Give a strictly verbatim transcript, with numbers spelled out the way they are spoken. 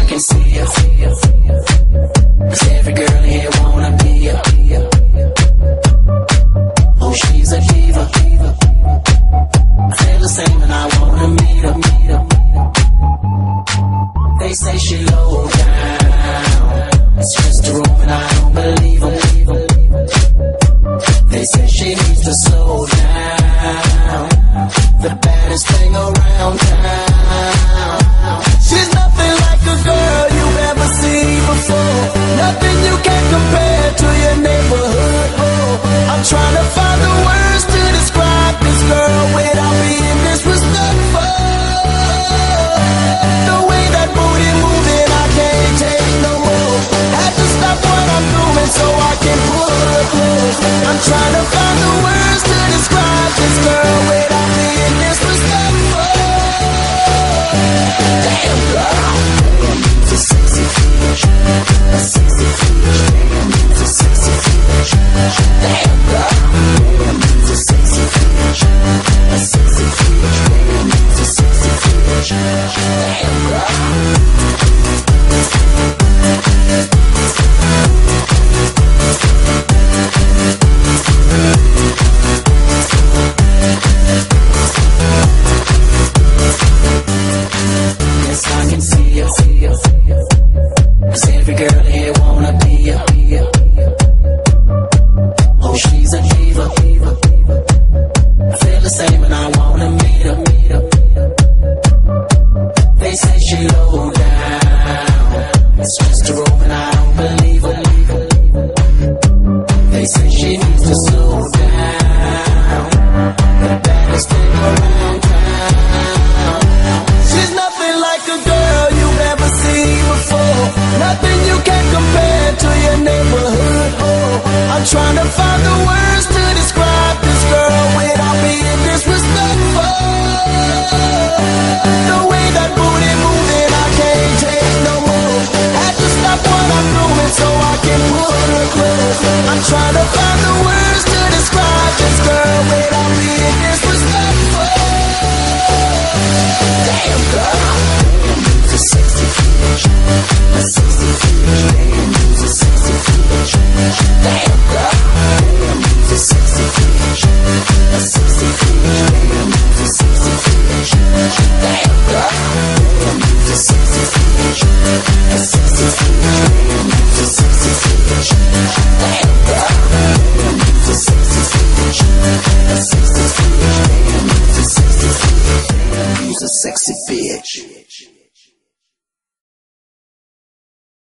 I can see ya. 'Cause every girl here wanna be ya. Oh, she's a diva. I feel the same and I wanna meet her. They say she low down, it's just a room and I don't believe them. They say she needs to slow down, the baddest thing around town. She's nothing like a girl you've ever seen before, nothing you can compare to your neighborhood. Oh, I'm trying to find the words to describe this girl without being disrespectful. The way that booty moving, I can't take no more. Had to stop what I'm doing so I can pull her close. I'm trying to find the words to describe this girl without being disrespectful. Damn girl, it's a sexy bitch, a sexy bitch, it's a sexy bitch. Damn girl, it's a sexy bitch, a sexy bitch, it's a sexy bitch. Damn girl. I can see ya. 'Cause every girl here wanna be ya. Oh, she's a diva. I feel the same and I wanna meet her. They say she low down, it's just a room and I don't believe her. They say she needs to slow down, the baddest thing around town. She's nothing like a girl you've ever seen before, nothing you can compare to your neighborhood. Oh, I'm trying to find the words to describe this girl without being disrespectful. The way that booty moving, I can't take no more. Had to stop what I'm doing so I can pull her close. I'm trying to find the words to describe this girl without being disrespectful. Damn girl, it's a sexy bitch, a sexy bitch, it's a sexy bitch. Damn girl, it's a sexy bitch, a sexy bitch, it's a sexy bitch. Damn girl, it's a sexy bitch, a sexy bitch, it's a sexy bitch. Damn girl, it's a sexy bitch, a sexy bitch, it's a sexy bitch. You's a sexy bitch.